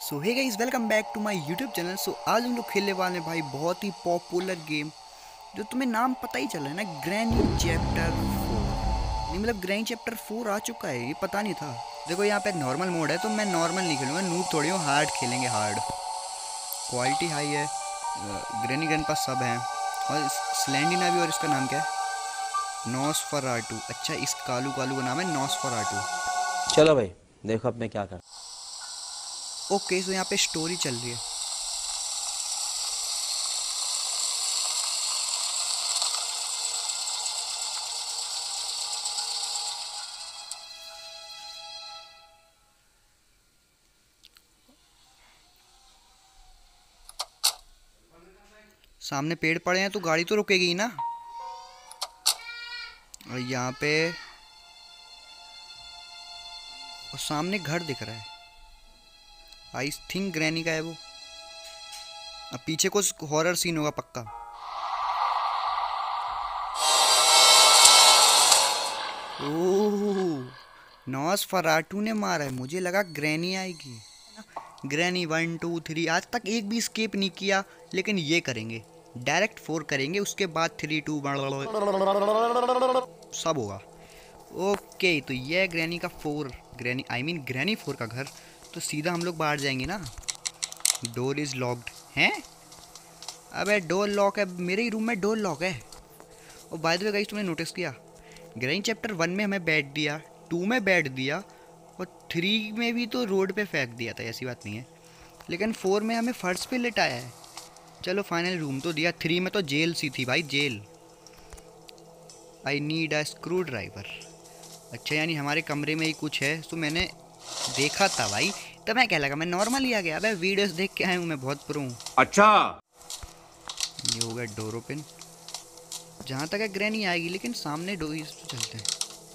So hey guys, welcome back to my YouTube channel. So आज हम लोग खेलने वाले हैं भाई बहुत ही पॉपुलर गेम, जो तुम्हें नाम पता ही चला है ना, ग्रैनी चैप्टर 4। नहीं मतलब ग्रैनी चैप्टर 4 आ चुका है, ये पता नहीं था। देखो यहाँ पे नॉर्मल मोड है, तो मैं नॉर्मल नहीं खेलूँगा, नूब थोड़ी हूँ, हार्ड खेलेंगे। हार्ड क्वालिटी हाई है, ग्रैनी गन पास सब है, और स्लैंडिना भी। और इसका नाम क्या है? नॉसफराटू। अच्छा, इस कालू कालू का नाम है नॉसफराटू। चलो भाई, देखो अब मैं क्या कर। ओके, सो यहाँ पे स्टोरी चल रही है। सामने पेड़ पड़े हैं तो गाड़ी तो रुकेगी ही ना। और यहाँ पे और सामने घर दिख रहा है, आई थिंक ग्रैनी का है वो। अब पीछे कुछ हॉरर सीन होगा पक्का। ओह, नॉसफराटू ने मारा है, मुझे लगा ग्रैनी आएगी। ग्रैनी 1 2 3 आज तक एक भी स्केप नहीं किया, लेकिन ये करेंगे, डायरेक्ट 4 करेंगे, उसके बाद 3 2 सब होगा। ओके, तो ये है ग्रैनी का 4, ग्रैनी आई मीन ग्रैनी 4 का घर। तो सीधा हम लोग बाहर जाएंगे ना। डोर इज लॉक्ड है। अबे डोर लॉक है, मेरे ही रूम में डोर लॉक है। और बाय द वे गाइस, तुमने नोटिस किया ग्रैनी चैप्टर 1 में हमें बेड दिया, 2 में बेड दिया, और 3 में भी तो रोड पे फेंक दिया था, ऐसी बात नहीं है। लेकिन 4 में हमें फर्श पे लिटाया है। चलो फाइनल रूम तो दिया। 3 में तो जेल सी थी भाई, jail. I need a screwdriver. अच्छा, यानी हमारे कमरे में ही कुछ है। तो मैंने देखा था भाई, तो मैं क्या लगा, मैं नॉर्मल ही आ गया। अबे वीडियोस देख के आया हूँ, मैं बहुत प्रो हूँ। अच्छा, ये हो गया डोर ओपन। जहाँ तक है ग्रैनी आएगी, लेकिन सामने डोरीज तो चलते हैं।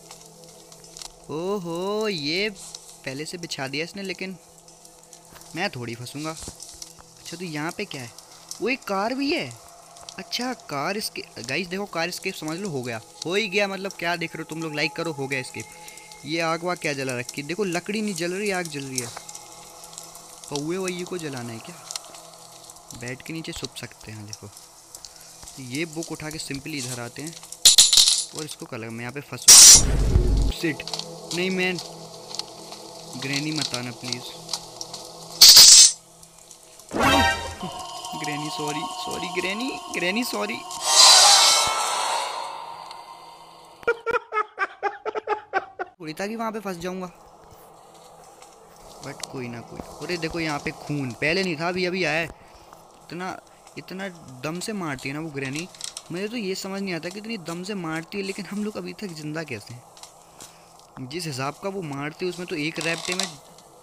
ओहो, ये पहले से बिछा दिया इसने, लेकिन मैं थोड़ी फंसूंगा। अच्छा, तो यहाँ पे क्या है? वो एक कार भी है। अच्छा, कार इसके गाइस देखो, कार escape समझ लो हो गया, हो ही गया। मतलब क्या देख रहे हो तुम लोग, लाइक करो, हो गया escape। ये आग वाग क्या जला रखी, देखो लकड़ी नहीं जल रही, आग जल रही है। कौए वही को जलाना है क्या? बेड के नीचे छुप सकते हैं। देखो, ये बुक उठा के सिंपली इधर आते हैं, और इसको क्या लगा मैं यहाँ पे फंसूँ। सिट नहीं मैन, ग्रैनी मत आना please. Granny sorry, sorry Granny, Granny sorry. थोड़ी था कि वहाँ पे फंस जाऊँगा, बट कोई ना कोई। अरे देखो यहाँ पे खून, पहले नहीं था, अभी अभी आया है। इतना इतना दम से मारती है ना वो ग्रैनी, मुझे तो ये समझ नहीं आता कि इतनी दम से मारती है, लेकिन हम लोग अभी तक जिंदा कैसे हैं। जिस हिसाब का वो मारती है, उसमें तो एक रैप्टे में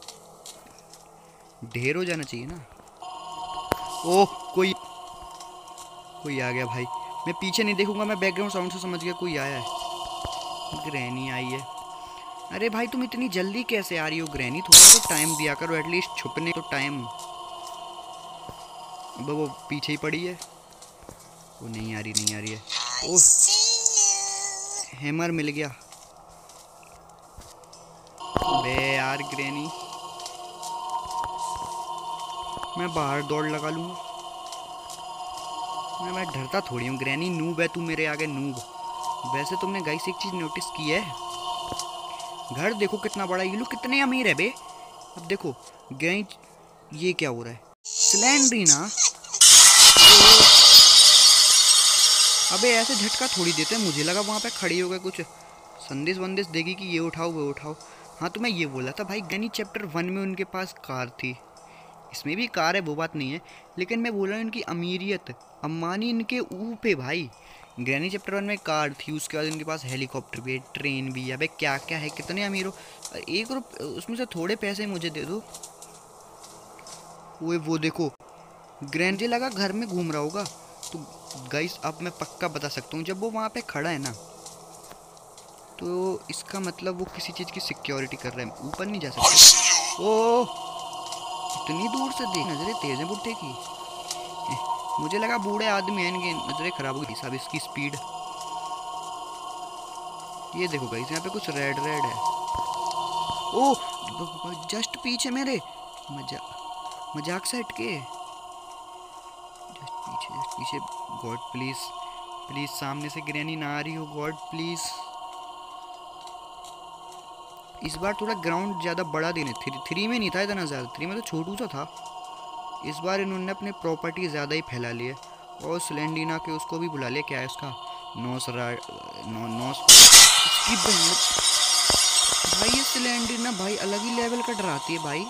ढेर हो जाना चाहिए ना। ओह, कोई कोई आ गया भाई। मैं पीछे नहीं देखूंगा, मैं बैकग्राउंड साउंड से समझ गया कोई आया है। ग्रैनी आई है। अरे भाई, तुम इतनी जल्दी कैसे आ रही हो ग्रैनी? थोड़ा तो टाइम दिया करो एटलीस्ट, छुपने तो टाइम। अब वो पीछे ही पड़ी है, वो नहीं आ रही, नहीं आ रही है। ओह, हैमर मिल गया। बे यार ग्रैनी, मैं बाहर दौड़ लगा लूँगा। मैं डरता थोड़ी हूँ ग्रैनी, नूब है तू मेरे आगे, नूब। वैसे तुमने गाइस एक चीज़ नोटिस की है, घर देखो कितना बड़ा, ये लोग कितने अमीर है बे। अब देखो ग्रैनी, ये क्या हो रहा है? स्लैंडरीना, अबे ऐसे झटका थोड़ी देते हैं। मुझे लगा वहाँ पे खड़ी हो गए, कुछ संदेश वंदेश देगी कि ये उठाओ वो उठाओ। हाँ, तो मैं ये बोला था भाई, ग्रैनी चैप्टर 1 में उनके पास कार थी, इसमें भी कार है, वो बात नहीं है, लेकिन मैं बोल रहा हूँ इनकी अमीरियत, अम्बानी इनके ऊपर भाई। ग्रैनी चैप्टर 1 में कार थी, उसके बाद इनके पास हेलीकॉप्टर भी है, ट्रेन भी है। अबे क्या क्या है, कितने अमीर हो। एक उसमें से थोड़े पैसे मुझे दे दो। वो देखो, ग्रैंडी लगा घर में घूम रहा होगा। तो गाइस अब मैं पक्का बता सकता हूँ, जब वो वहाँ पे खड़ा है ना, तो इसका मतलब वो किसी चीज़ की सिक्योरिटी कर रहा है। ऊपर नहीं जा सकते। ओह, इतनी दूर से देख, नजरें तेज हैं बुढ़े की। मुझे लगा बूढ़े आदमी हैं, इनकी नजरें खराब हो गई साहब, इसकी स्पीड। ये देखो गाइस, यहाँ पे कुछ रेड रेड है। ओह, जस्ट पीछे मेरे, मजा। मजाक से हटके। जस्ट पीछे। गॉड प्लीज प्लीज सामने से ग्रैनी ना आ रही हो, गॉड प्लीज। इस बार थोड़ा ग्राउंड ज़्यादा बड़ा देने, थ्री में नहीं था इतना ज़्यादा, थ्री में तो छोटू सा था। इस बार इन्होंने अपने प्रॉपर्टी ज़्यादा ही फैला लिए और स्लेंडिना के उसको भी बुला लिया, क्या है उसका नोस इसकी भाई ये स्लेंडिना भाई अलग ही लेवल का डराती है भाई।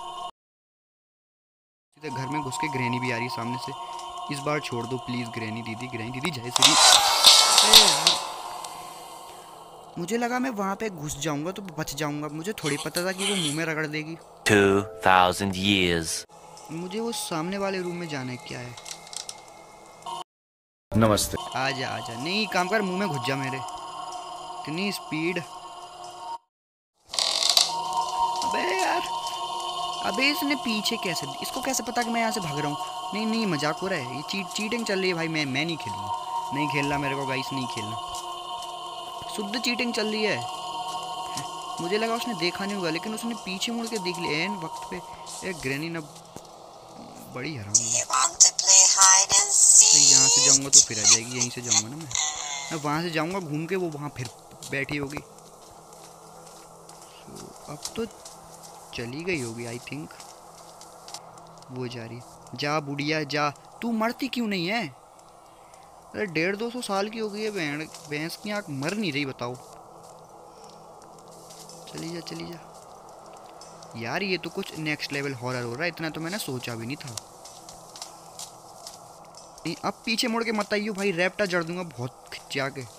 सीधे घर में घुस के ग्रैनी भी आ रही है सामने से। इस बार छोड़ दो प्लीज़ ग्रैनी दीदी जय श्री। अरे यार मुझे लगा मैं वहाँ पे घुस जाऊंगा तो बच जाऊंगा, मुझे थोड़ी पता था कि वो मुंह में रगड़ देगी। 2000 years। मुझे वो सामने वाले रूम में जाना है, क्या है। नमस्ते। आजा आजा, नहीं काम कर, मुंह में घुस जा मेरे। इतनी स्पीड। अबे यार, अबे इसने पीछे कैसे, इसको कैसे पता कि मैं यहाँ से भाग रहा हूँ। नहीं नहीं मजाक हो रहा है, ये चीटिंग चल रही है भाई। मैं नहीं खेलूँगा, नहीं खेलना मेरे को गाइस, नहीं खेलना। शुद्ध चीटिंग चल रही है। मुझे लगा उसने देखा नहीं होगा, लेकिन उसने पीछे मुड़ के देख लिया एन वक्त पे। एक ग्रैनी ना बड़ी हरामी है। तो यहाँ से जाऊँगा तो फिर आ जाएगी, यहीं से जाऊँगा ना मैं वहाँ से जाऊँगा घूम के, वो वहाँ फिर बैठी होगी। अब तो चली गई होगी आई थिंक, वो जा रही है। जा बुढ़िया जा, तू मरती क्यों नहीं है। अरे 150-200 साल की हो गई है भैंस की आँख, मर नहीं रही बताओ। चली जा यार, ये तो कुछ नेक्स्ट लेवल हॉरर हो रहा है, इतना तो मैंने सोचा भी नहीं था। नहीं अब पीछे मुड़ के मत आइयो भाई, रैप्टा जड़ दूंगा बहुत खिंचा के।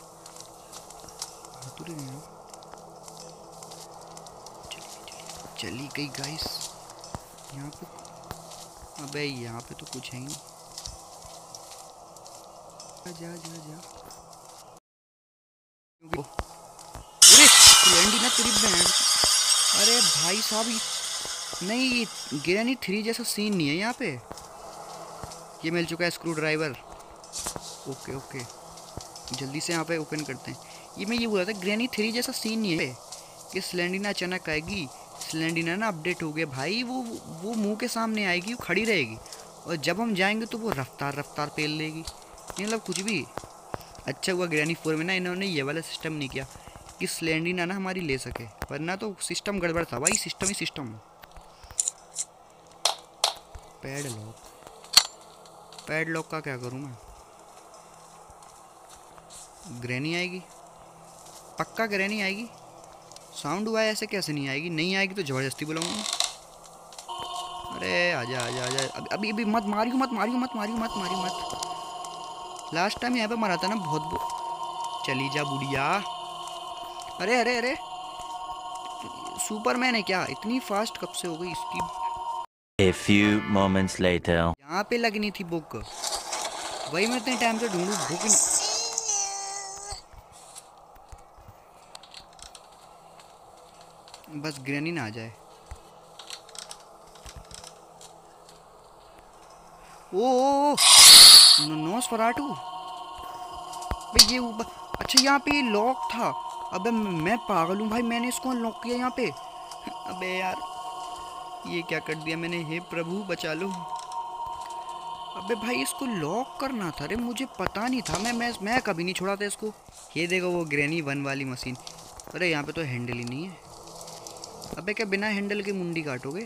चली गई गाइस यहाँ पे। अबे यहाँ पे तो कुछ है ही नहीं। जा अरे स्लेंडिना तेरी बहन। अरे भाई साहब नहीं, ये ग्रैनी 3 जैसा सीन नहीं है यहाँ पे। ये मिल चुका है स्क्रू ड्राइवर। ओके जल्दी से यहाँ पे ओपन करते हैं। ये बोला था ग्रैनी 3 जैसा सीन नहीं है कि स्लेंडिना अचानक आएगी। स्लेंडिना ना अपडेट हो गया भाई, वो मुंह के सामने आएगी, वो खड़ी रहेगी और जब हम जाएंगे तो वो रफ्तार पेल लेगी। मतलब कुछ भी। अच्छा हुआ ग्रैनी 4 में ना इन्होंने ये वाला सिस्टम नहीं किया कि स्लेंडिना ना हमारी ले सके, वरना तो सिस्टम गड़बड़ था भाई। सिस्टम ही सिस्टम। पैडलॉक का क्या करूँ मैं। ग्रैनी आएगी, पक्का ग्रैनी आएगी। साउंड हुआ है ऐसे, कैसे नहीं आएगी। नहीं आएगी तो ज़बरदस्ती बुलाऊंगा। अरे आजा अभी मत मारियो मत। लास्ट टाइम यहाँ पे मरा था ना बहुत। चली जा बुढ़िया। अरे सुपरमैन है क्या, इतनी फास्ट कब से हो गई इसकी। A few moments later। यहाँ पे लगनी थी बुक, वही मैं इतने टाइम से ढूंढूं बुक। बस ग्रैनी ना आ जाए। ओ नोसफेराटू भाई, ये अच्छा यहाँ पे लॉक था। अबे मैं पागल हूँ भाई, मैंने इसको अनलॉक किया यहाँ पे। अबे यार ये क्या कर दिया मैंने, हे प्रभु बचा लो। अबे भाई इसको लॉक करना था रे, मुझे पता नहीं था। मैं कभी नहीं छोड़ा था इसको। ये देखो वो ग्रैनी 1 वाली मशीन। अरे यहाँ पे तो हैंडल ही नहीं है। अबे क्या बिना हैंडल के मुंडी काटोगे।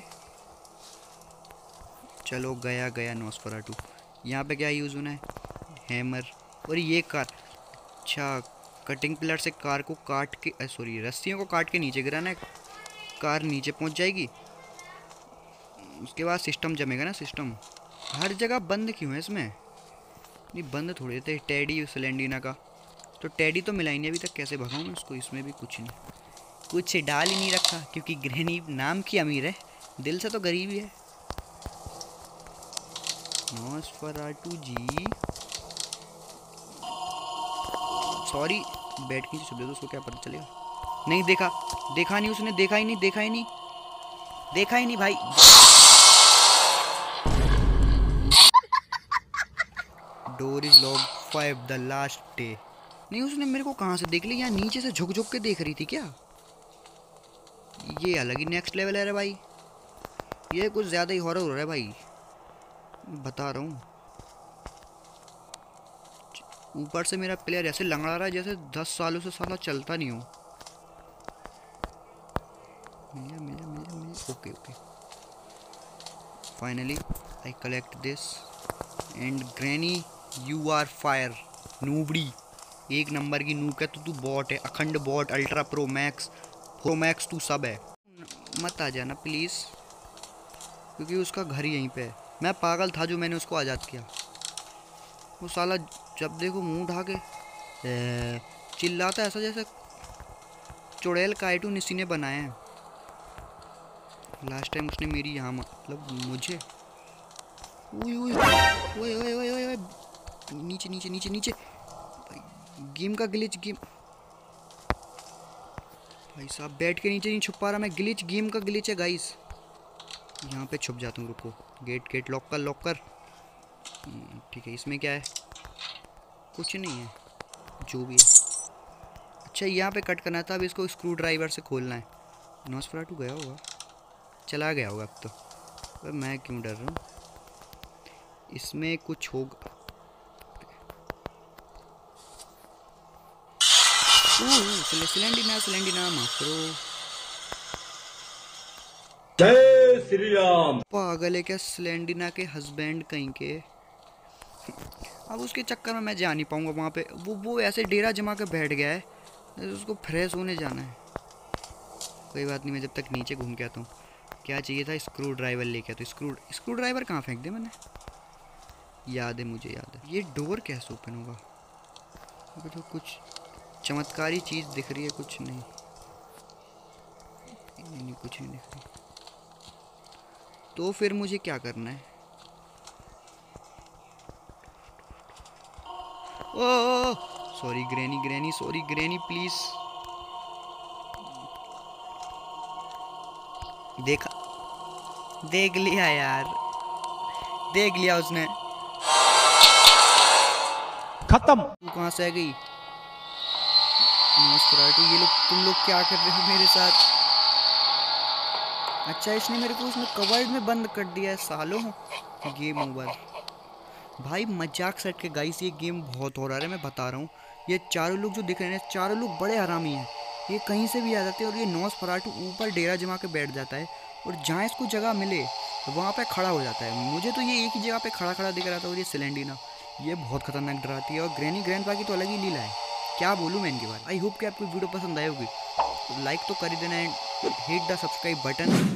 चलो गया नोसफेराटू। यहाँ पे क्या यूज़ होना है, हैमर। और ये कार, अच्छा कटिंग पिलर से कार को काट के, सॉरी रस्सियों को काट के नीचे गिराना है, कार नीचे पहुँच जाएगी। उसके बाद सिस्टम जमेगा ना। सिस्टम हर जगह बंद क्यों है इसमें। नहीं बंद थोड़ी थे। टेडी स्लेंडिना का तो टेडी तो मिला ही नहीं अभी तक, कैसे भगाऊँ मैं उसको। इसमें भी कुछ नहीं, कुछ डाल ही नहीं रखा, क्योंकि ग्रैनी नाम की अमीर है, दिल से तो गरीब ही है। नोसफेराटू जी सॉरी, बैठ के शब्द उसको क्या पता चलेगा। नहीं देखा नहीं उसने, देखा ही नहीं भाई। Door is locked 5 the last day. नहीं उसने मेरे को कहाँ से देख लिया, यहाँ नीचे से झुक के देख रही थी क्या। ये अलग ही नेक्स्ट लेवल है रे भाई। ये कुछ ज़्यादा ही हॉरर हो रहा है भाई, बता रहा हूँ। ऊपर से मेरा प्लेयर ऐसे लंगड़ा रहा है जैसे 10 सालों से साला चलता नहीं हूँ। मिल जा। Okay okay, finally I collect this and Granny you are fire नूबड़ी, एक नंबर की नूक है तू बॉट है, अखंड बॉट, अल्ट्रा प्रो मैक्स तू सब है। मत आ जाना प्लीज़, क्योंकि उसका घर ही यहीं पे है। मैं पागल था जो मैंने उसको आज़ाद किया। वो साला जब देखो मुंह ढा के चिल्लाता ऐसा जैसे चुड़ैल कार्टून इसी ने बनाया है। लास्ट टाइम उसने मेरी यहाँ मतलब मुझे ओए नीचे गेम का ग्लिच, गेम भाई साहब बैठ के नीचे नहीं छुप पा रहा मैं, ग्लिच गेम का ग्लिच है गाइस। यहाँ पे छुप जाता हूँ, रुको। गेट लॉक कर। ठीक है, इसमें क्या है? कुछ नहीं है, जो भी है। अच्छा यहाँ पे कट करना था, अब इसको स्क्रू ड्राइवर से खोलना है। नॉसफेराटू गया होगा, चला गया होगा अब तो। अब मैं क्यों डर रहा हूँ, इसमें कुछ होगा। सिलेंडिना माफरो, जय श्री राम। पागल है क्या सिलेंडिना के हस्बैंड कहीं के। अब उसके चक्कर में मैं जा नहीं पाऊंगा वहाँ पे। वो ऐसे डेरा जमा के बैठ गया है, उसको फ्रेश होने जाना है। कोई बात नहीं, मैं जब तक नीचे घूम के आता हूँ। क्या चाहिए था? स्क्रू ड्राइवर लेके आता। स्क्रू ड्राइवर कहाँ फेंक दे मैंने, याद है, मुझे याद है। ये डोर कैसे ओपन होगा? अगर तो कुछ चमत्कारी चीज़ दिख रही है, कुछ नहीं, कुछ नहीं दिख रही। तो फिर मुझे क्या करना है? Oh sorry Granny please. देख लिया यार, देख लिया उसने। खत्म। तू कहाँ से आ गई? ये लोग, तुम लोग क्या कर रहे हो मेरे साथ? अच्छा इसने मेरे को उसमें कवर्ड में बंद कर दिया है सालों। गेम ओवर भाई, मजाक सेट के गाइस। ये गेम बहुत हो रहा है, मैं बता रहा हूँ। ये चारों लोग जो दिख रहे हैं, चारों लोग बड़े हरामी हैं। ये कहीं से भी आ जाते हैं और ये नॉसफेराटू ऊपर डेरा जमा के बैठ जाता है, और जहाँ इसको जगह मिले वहाँ पे खड़ा हो जाता है। मुझे तो ये एक ही जगह पे खड़ा दिख रहा था, और ये सिलेंडिना, ये बहुत खतरनाक डराती है। और ग्रैनी ग्रैंडपा की तो अलग ही लीला है, क्या बोलूँ मैं इनके बारे। आई होप कि आपको वीडियो पसंद आई होगी, तो लाइक तो कर ही देना and hit the subscribe button.